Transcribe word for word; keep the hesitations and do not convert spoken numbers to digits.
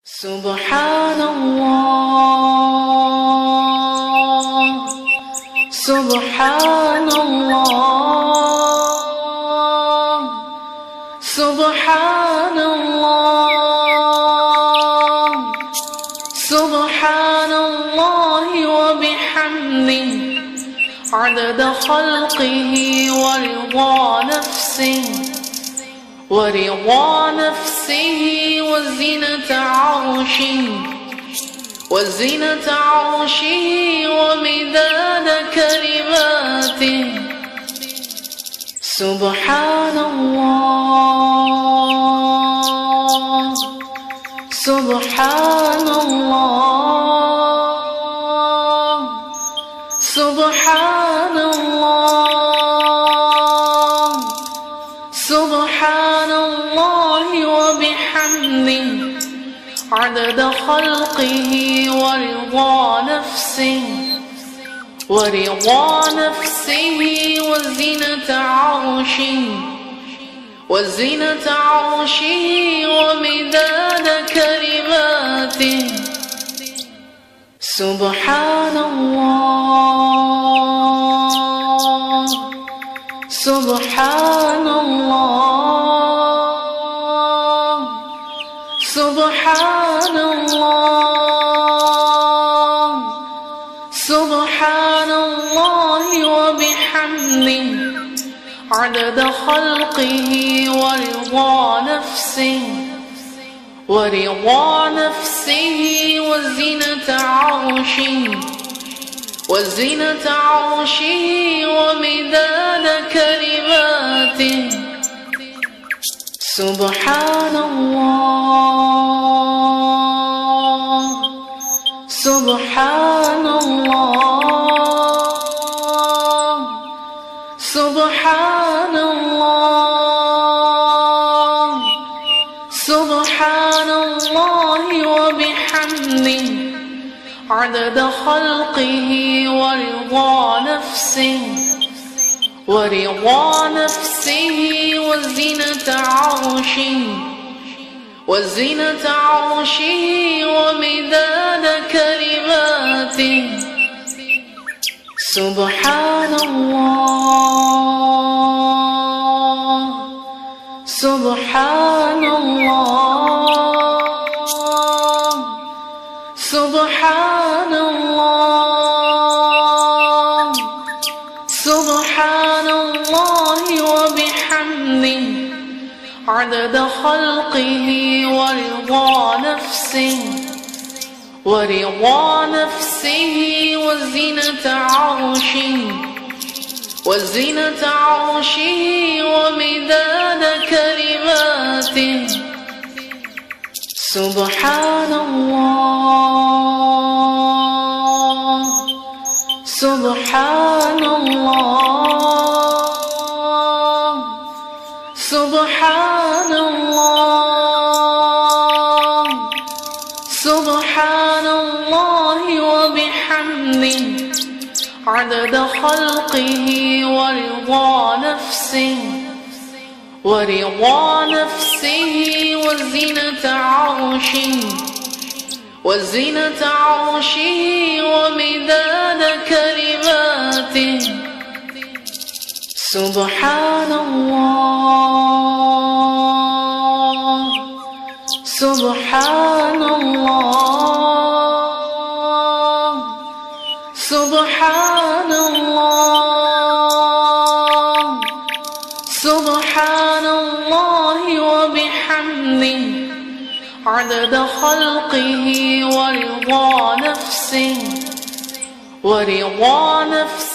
سبحان الله سبحان الله سبحان الله سبحان الله وبحمده عدد خلقه ورضا نفسه ورضا نفسه وزنة عرشه وزنة عرشه ومداد كلماته. سبحان الله سبحان الله سبحان الله سبحان الله وبحمده عدد خلقه ورضا نفسه ورضا نفسه وزنة عرشه وزنة عرشه ومداد كلماته. سبحان الله سبحان الله سبحان الله سبحان الله وبحمده عدد خلقه ورضا نفسه ورضا نفسه وزنة عرشه وزنة عرشه ومداد كلماته. سبحان الله سبحان الله سبحان الله سبحان الله وبحمده عدد خلقه ورضا نفسه ورضا نفسه وزنة عرشه وزنة عرشه ومداد كلماته. سبحان الله سبحان الله سبحان الله سبحان الله وبحمده عدد خلقه ورضا نفسه ورضا نفسه وزنة عرشه وزنة عرشه ومداد كلماته. سبحان الله سبحان الله سبحان الله سبحان الله وبحمده عدد خلقه ورضا نفسه ورضا نفسه وزنة عرشه وزنة عرشه ومداد كلماته. سبحان الله سبحان الله سبحان الله سبحان الله وبحمده عدد خلقه ورضا نفسه ورضا نفسه